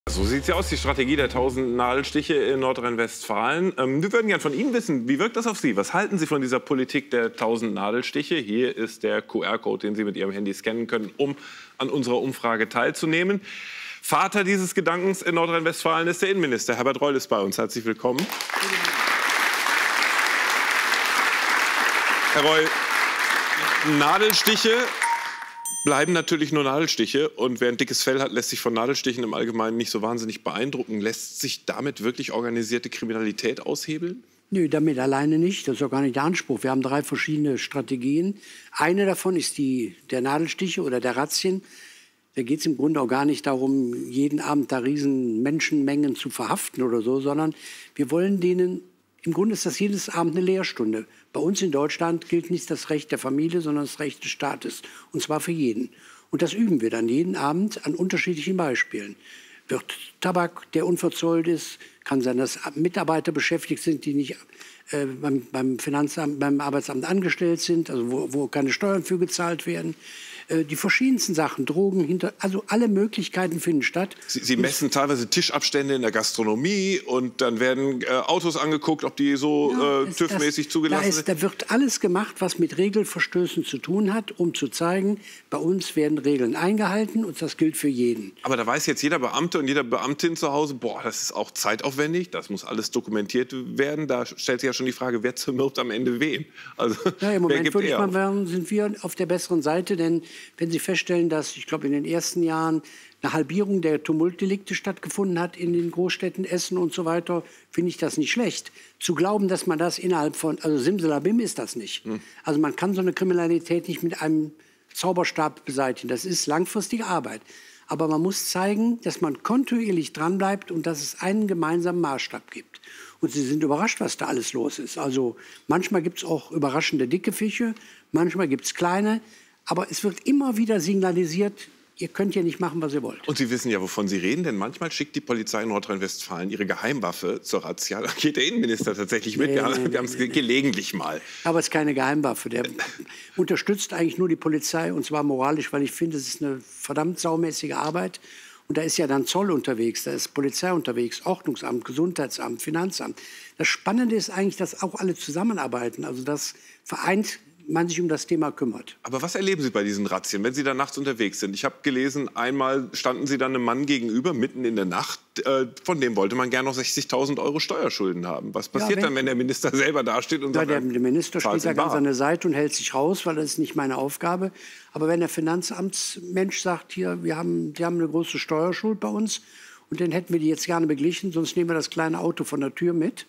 So sieht es ja aus, die Strategie der 1000 Nadelstiche in Nordrhein-Westfalen. Wir würden gerne von Ihnen wissen, wie wirkt das auf Sie? Was halten Sie von dieser Politik der 1000 Nadelstiche? Hier ist der QR-Code, den Sie mit Ihrem Handy scannen können, um an unserer Umfrage teilzunehmen. Vater dieses Gedankens in Nordrhein-Westfalen ist der Innenminister. Herbert Reul ist bei uns. Herzlich willkommen. Herr Reul, Nadelstiche bleiben natürlich nur Nadelstiche. Und wer ein dickes Fell hat, lässt sich von Nadelstichen im Allgemeinen nicht so wahnsinnig beeindrucken. Lässt sich damit wirklich organisierte Kriminalität aushebeln? Nö, damit alleine nicht. Das ist auch gar nicht der Anspruch. Wir haben 3 verschiedene Strategien. Eine davon ist die der Nadelstiche oder der Razzien. Da geht es im Grunde auch gar nicht darum, jeden Abend da riesen Menschenmengen zu verhaften oder so, sondern wir wollen denen, im Grunde ist das jedes Abend eine Lehrstunde. Bei uns in Deutschland gilt nicht das Recht der Familie, sondern das Recht des Staates. Und zwar für jeden. Und das üben wir dann jeden Abend an unterschiedlichen Beispielen. Wird Tabak, der unverzollt ist, kann sein, dass Mitarbeiter beschäftigt sind, die nicht beim Finanzamt, beim Arbeitsamt angestellt sind, also wo keine Steuern für gezahlt werden. Die verschiedensten Sachen, Drogen, also alle Möglichkeiten finden statt. Sie messen teilweise Tischabstände in der Gastronomie und dann werden Autos angeguckt, ob die so TÜV-mäßig zugelassen sind. Da wird alles gemacht, was mit Regelverstößen zu tun hat, um zu zeigen, bei uns werden Regeln eingehalten und das gilt für jeden. Aber da weiß jetzt jeder Beamte und jede Beamtin zu Hause, boah, das ist auch zeitaufwendig, das muss alles dokumentiert werden. Da stellt sich ja schon die Frage, wer zermürbt am Ende wen? Also, ja, im Moment würde ich mal sagen, sind wir auf der besseren Seite, denn wenn Sie feststellen, dass, ich glaube, in den ersten Jahren eine Halbierung der Tumultdelikte stattgefunden hat in den Großstädten Essen und so weiter, finde ich das nicht schlecht. Zu glauben, dass man das innerhalb von, also Simsalabim ist das nicht. Also man kann so eine Kriminalität nicht mit einem Zauberstab beseitigen. Das ist langfristige Arbeit. Aber man muss zeigen, dass man kontinuierlich dranbleibt und dass es einen gemeinsamen Maßstab gibt. Und Sie sind überrascht, was da alles los ist. Also manchmal gibt es auch überraschende dicke Fische, manchmal gibt es kleine. Aber es wird immer wieder signalisiert, ihr könnt ja nicht machen, was ihr wollt. Und Sie wissen ja, wovon Sie reden, denn manchmal schickt die Polizei in Nordrhein-Westfalen ihre Geheimwaffe zur Razzia. Da geht der Innenminister tatsächlich mit. Wir haben es gelegentlich mal. Aber es ist keine Geheimwaffe. Der unterstützt eigentlich nur die Polizei, und zwar moralisch, weil ich finde, es ist eine verdammt saumäßige Arbeit. Und da ist ja dann Zoll unterwegs, da ist Polizei unterwegs, Ordnungsamt, Gesundheitsamt, Finanzamt. Das Spannende ist eigentlich, dass auch alle zusammenarbeiten. Also das vereint man sich um das Thema kümmert. Aber was erleben Sie bei diesen Razzien, wenn Sie da nachts unterwegs sind? Ich habe gelesen, einmal standen Sie dann einem Mann gegenüber, mitten in der Nacht. Von dem wollte man gerne noch 60.000 € Steuerschulden haben. Was passiert dann, wenn der Minister selber dasteht und sagt, der Minister steht da ganz an der Seite und hält sich raus, weil das ist nicht meine Aufgabe. Aber wenn der Finanzamtsmensch sagt, hier, die haben eine große Steuerschuld bei uns und den hätten wir die jetzt gerne beglichen, sonst nehmen wir das kleine Auto von der Tür mit.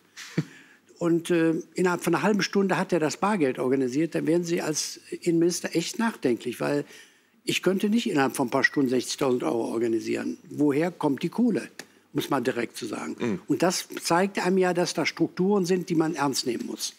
Und innerhalb von einer halben Stunde hat er das Bargeld organisiert. Dann werden Sie als Innenminister echt nachdenklich, weil ich könnte nicht innerhalb von ein paar Stunden 60.000 € organisieren. Woher kommt die Kohle, muss man direkt zu sagen. Und das zeigt einem ja, dass da Strukturen sind, die man ernst nehmen muss.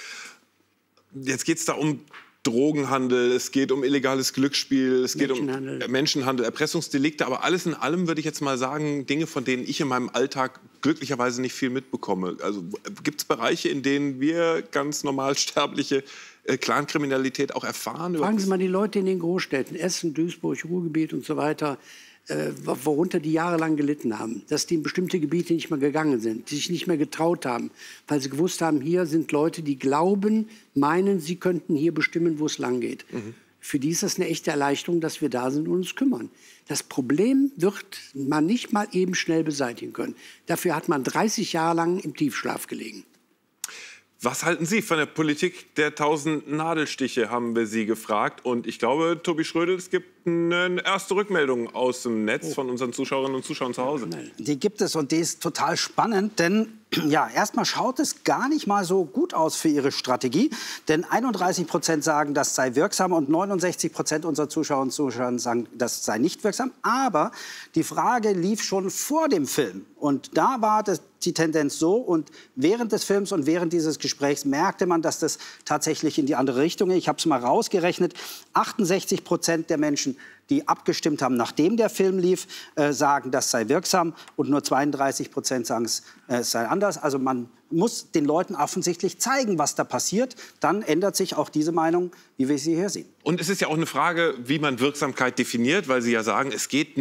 Jetzt geht es da um Drogenhandel, es geht um illegales Glücksspiel, es geht um Menschenhandel, Erpressungsdelikte. Aber alles in allem würde ich jetzt mal sagen, Dinge, von denen ich in meinem Alltag glücklicherweise nicht viel mitbekomme. Also gibt es Bereiche, in denen wir ganz normal sterbliche Clankriminalität auch erfahren? Fragen Sie mal die Leute in den Großstädten, Essen, Duisburg, Ruhrgebiet und so weiter, worunter die jahrelang gelitten haben, dass die in bestimmte Gebiete nicht mehr gegangen sind, die sich nicht mehr getraut haben, weil sie gewusst haben, hier sind Leute, die glauben, meinen, sie könnten hier bestimmen, wo es lang geht. Für die ist das eine echte Erleichterung, dass wir da sind und uns kümmern. Das Problem wird man nicht mal eben schnell beseitigen können. Dafür hat man 30 Jahre lang im Tiefschlaf gelegen. Was halten Sie von der Politik der 1000 Nadelstiche, haben wir Sie gefragt. Und ich glaube, Tobi Schrödel, es gibt eine erste Rückmeldung aus dem Netz von unseren Zuschauerinnen und Zuschauern zu Hause. Die gibt es und die ist total spannend, denn ja, erstmal schaut es gar nicht mal so gut aus für Ihre Strategie. Denn 31% sagen, das sei wirksam und 69% unserer Zuschauerinnen und Zuschauer sagen, das sei nicht wirksam. Aber die Frage lief schon vor dem Film. Und da war die Tendenz so. Und während des Films und während dieses Gesprächs merkte man, dass das tatsächlich in die andere Richtung geht. Ich habe es mal rausgerechnet. 68% der Menschen, die abgestimmt haben, nachdem der Film lief, sagen, das sei wirksam. Und nur 32% sagen, es sei anders. Also man muss den Leuten offensichtlich zeigen, was da passiert. Dann ändert sich auch diese Meinung, wie wir sie hier sehen. Und es ist ja auch eine Frage, wie man Wirksamkeit definiert, weil Sie ja sagen, es geht nicht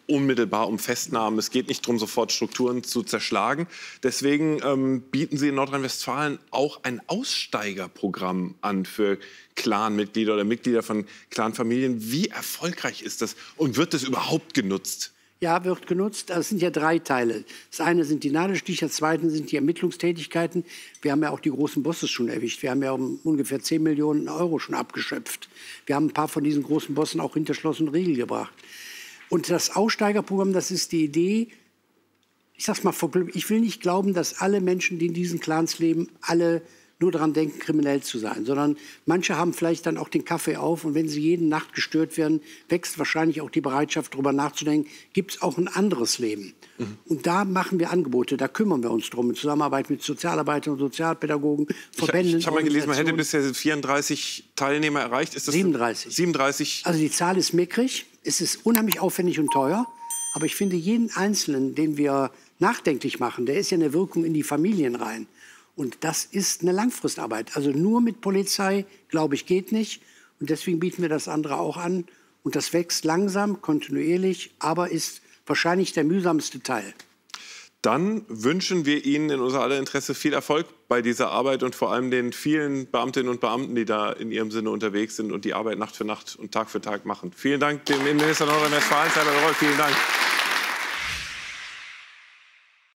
unmittelbar um Festnahmen. Es geht nicht darum, sofort Strukturen zu zerschlagen. Deswegen bieten Sie in Nordrhein-Westfalen auch ein Aussteigerprogramm an für Clanmitglieder oder Mitglieder von Clanfamilien. Wie erfolgreich ist das und wird das überhaupt genutzt? Ja, wird genutzt. Das sind ja 3 Teile. Das eine sind die Nadelstiche, das zweite sind die Ermittlungstätigkeiten. Wir haben ja auch die großen Bosses schon erwischt. Wir haben ja um ungefähr 10 Millionen Euro schon abgeschöpft. Wir haben ein paar von diesen großen Bossen auch hinter Schloss und Riegel gebracht. Und das Aussteigerprogramm, das ist die Idee, ich sag's mal, ich will nicht glauben, dass alle Menschen, die in diesen Clans leben, alle nur daran denken, kriminell zu sein, sondern manche haben vielleicht dann auch den Kaffee auf und wenn sie jede Nacht gestört werden, wächst wahrscheinlich auch die Bereitschaft, darüber nachzudenken, gibt es auch ein anderes Leben? Und da machen wir Angebote, da kümmern wir uns drum, in Zusammenarbeit mit Sozialarbeitern und Sozialpädagogen, Verbänden. Ich habe mal gelesen, man hätte bisher 34 Teilnehmer erreicht. Ist das 37. 37? Also die Zahl ist mickrig, es ist unheimlich aufwendig und teuer, aber ich finde jeden Einzelnen, den wir nachdenklich machen, der ist ja eine Wirkung in die Familien rein. Und das ist eine Langfristarbeit. Also nur mit Polizei, glaube ich, geht nicht. Und deswegen bieten wir das andere auch an. Und das wächst langsam, kontinuierlich, aber ist wahrscheinlich der mühsamste Teil. Dann wünschen wir Ihnen in unser aller Interesse viel Erfolg bei dieser Arbeit und vor allem den vielen Beamtinnen und Beamten, die da in Ihrem Sinne unterwegs sind und die Arbeit Nacht für Nacht und Tag für Tag machen. Vielen Dank dem Innenminister Nordrhein-Westfalens, Herr Roll, vielen Dank.